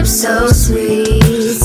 lips so sweet,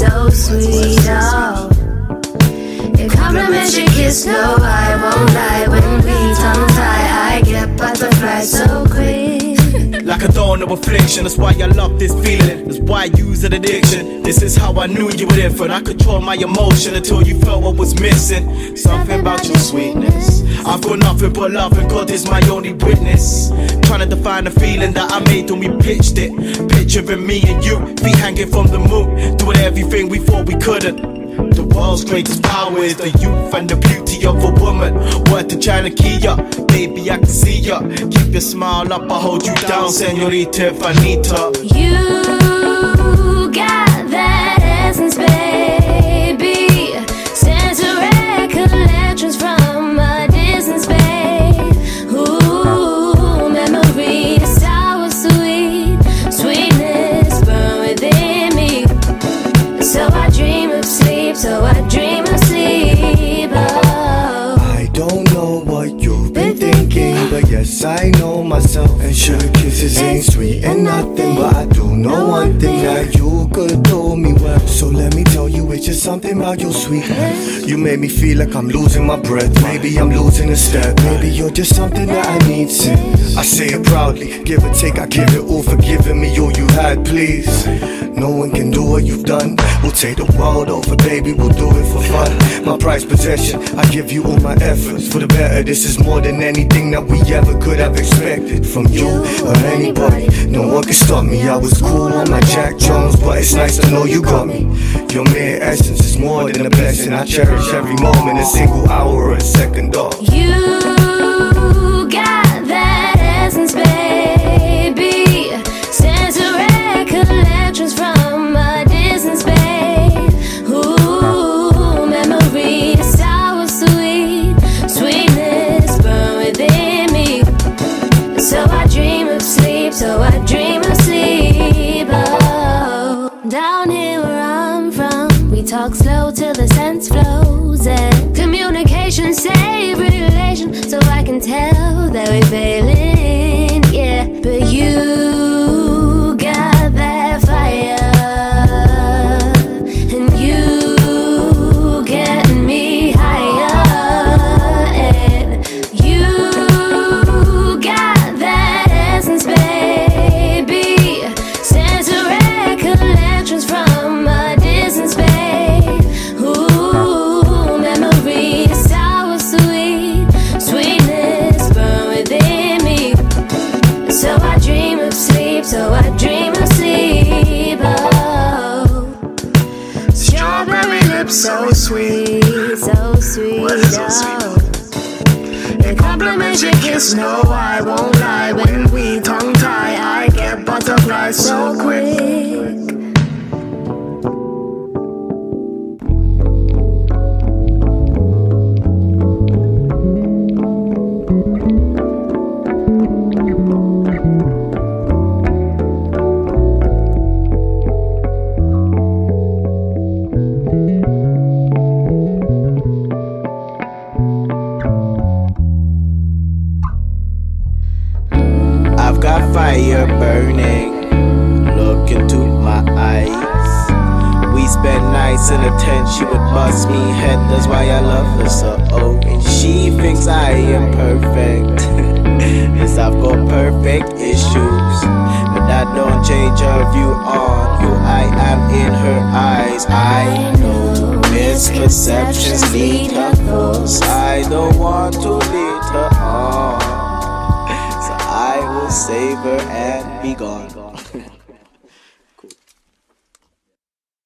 oh. Your compliments, your kiss, no, I won't lie. When we tongue tie, I get butterflies so quick. Like a thorn of affliction, that's why I love this feeling. That's why I use an addiction. This is how I knew you were different. I control my emotion until you felt what was missing. Something about your sweetness. I've got nothing but love and God is my only witness. Trying to define the feeling that I made when we pitched it. Picturing me and you, feet hanging from the moon, doing everything we thought we couldn't. The world's greatest power is the youth and the beauty of a woman. Word to China Kia, baby I can see ya. Keep your smile up, I'll hold you down, señorita if I need to. You got that essence, baby. Sense of recollections from a distance, babe. Ooh, memories, sour, sweet. Sweetness burn within me. So I dream of sleep, so I dream of sleep, oh. I don't know what you've been thinking, but yes, I know myself. And sure, kisses ain't sweet and nothing, but I do know one thing that you could do me well. So let me tell you, it's just something about your sweetness. You made me feel like I'm losing my breath. Maybe I'm losing a step. Maybe you're just something that I need since. I say it proudly, give or take, I give it all for giving me all you had, please. No one can do what you've done. We'll take the world over, baby, we'll do it for fun. My prized possession, I give you all my efforts for the better. This is more than anything that we ever could have expected from you or anybody. No one can stop me. I was cool on my Jack Jones, but it's nice to know you got me. Your mere essence is more than a blessing. I cherish every moment, a single hour or a second off. You got that essence, baby. Sense of recollections from a distance, babe. Ooh, memories, sour, sweet. Sweetness burn within me. So I dream of sleep, so I dream of sleep, oh. Down here where I'm from, we talk slow till the sense flows, and communication save relation, so I can tell that we're failing, yeah. But you got that fire, and you get me higher, and you got that essence, baby. Sense of recollections from a distance, babe. Ooh, memories, sour, sweet. Sweetness burn within me. So I dream of sleep, so I dream of sleep, oh. Strawberry lips so sweet, oh. Your compliments, your kiss, no, I won't lie. When we tongue tie, I get butterflies so quick. I've got fire burning, look into my eyes. We spent nights in a tent, she would bust me head, that's why I love her so. Oh, and she thinks I am perfect, yes, I've got perfect issues, but that don't change her view on who I am in her eyes. I know misconceptions lead her false, I don't want to lead her on. I will save her and be gone.